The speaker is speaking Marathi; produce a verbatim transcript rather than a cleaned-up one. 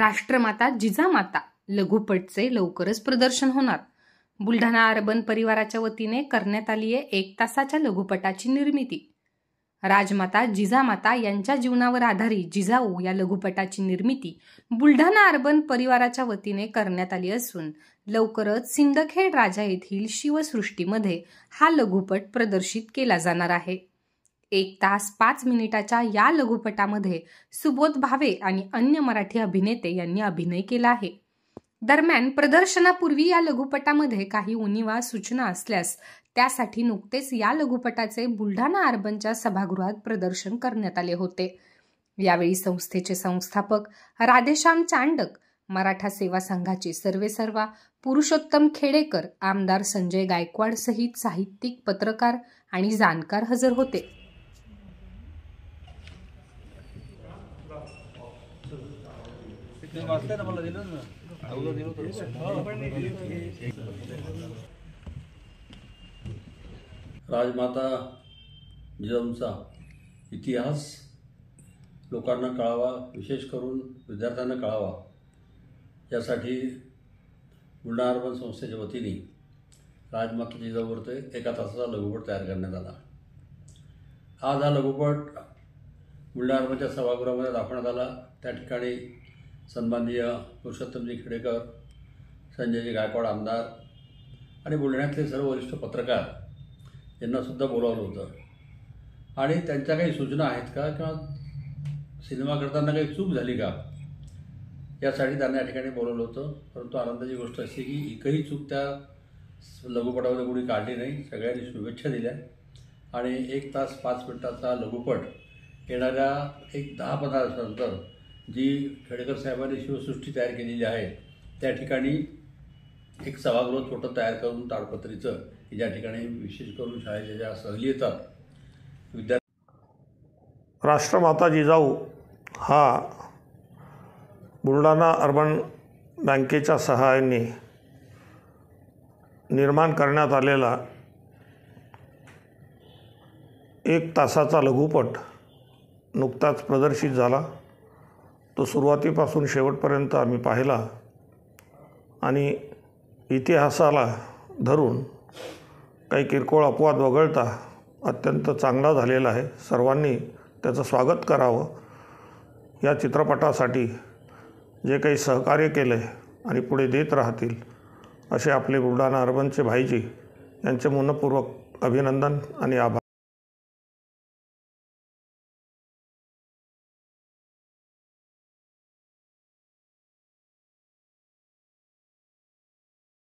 राष्ट्रमाता जिजामाता लघुपटचे लवकरच प्रदर्शन होणार। बुलढाणा अर्बन परिवाराच्या वतीने करण्यात आली आहे एक तासाच्या लघुपटाची निर्मिती। राजमाता जिजामाता यांच्या जीवनावर आधारित जिजाऊ या लघुपटाची निर्मिती बुलढाणा अर्बन परिवाराच्या वतीने करण्यात आली असून लवकरच सिंदखेड राजा येथील शिवसृष्टीमध्ये हा लघुपट प्रदर्शित केला जाणार आहे। एक तास पाच मिनिटाच्या या लघुपटामध्ये सुबोध भावे आणि अन्य मराठी अभिनेते यांनी अभिनय केला आहे। दरम्यान प्रदर्शनापूर्वी या लघुपटामध्ये काही उणिवा सूचना असल्यास त्यासाठी नुकतेच या लघुपटाचे बुलढाणा अर्बनच्या सभागृहात प्रदर्शन करण्यात आले होते। यावेळी संस्थेचे संस्थापक राधेश्याम चांडक, मराठा सेवा संघाचे सर्वेसर्वा पुरुषोत्तम खेडेकर, आमदार संजय गायकवाड सहित साहित्यिक, पत्रकार आणि जाणकार हजर होते। राजमाता जिजाऊंचा इतिहास लोकांना कळावा, विशेष करून विद्यार्थ्यांना कळावा यासाठी बुलढाणा अर्बन संस्थेच्या वतीने राजमाता जिजाऊवरती एका तासाचा लघुपट तयार करण्यात आला। आज हा लघुपट बुलढाणा अर्बनच्या सभागृहामध्ये दाखवण्यात आला। त्या ठिकाणी सन्माननीय पुरुषोत्तमजी खेडेकर, संजयजी गायकवाड आमदार आणि बुलढाण्यातले सर्व वरिष्ठ पत्रकार यांनासुद्धा बोलावलं होतं आणि त्यांच्या काही सूचना आहेत का किंवा सिनेमा करताना काही चूक झाली का यासाठी त्यांना या ठिकाणी बोलवलं होतं। परंतु आनंदाची गोष्ट अशी की एकही चूक त्या लघुपटामध्ये कोणी काढली नाही। सगळ्यांनी शुभेच्छा दिल्या आणि एक तास पाच मिनिटाचा लघुपट येणाऱ्या एक दहा पंधरा दिवसानंतर जी खेडेकर साहेबांनी शिवसृष्टी तयार केलेली आहे त्या ठिकाणी एक सभागृह छोटं तयार करून ताडपत्रीचं की ज्या ठिकाणी विशेष करून शाळेच्या ज्या सहली येतात विद्यार्थी। राष्ट्रमाता जिजाऊ हा बुलढाणा अर्बन बँकेच्या सहाय्याने निर्माण करण्यात आलेला एक तासाचा लघुपट नुकताच प्रदर्शित झाला। तो सुरुवातीपासून शेवटपर्यंत आम्ही पाहिला आणि इतिहासाला धरून काही किरकोळ अपवाद वगळता अत्यंत चांगला झालेला आहे। सर्वांनी त्याचं स्वागत करावं। या चित्रपटासाठी जे काही सहकार्य केले आणि पुढे देत राहतील असे आपले बुलढाणा अर्बनचे भाईजी यांचे मनपूर्वक अभिनंदन आणि आभार।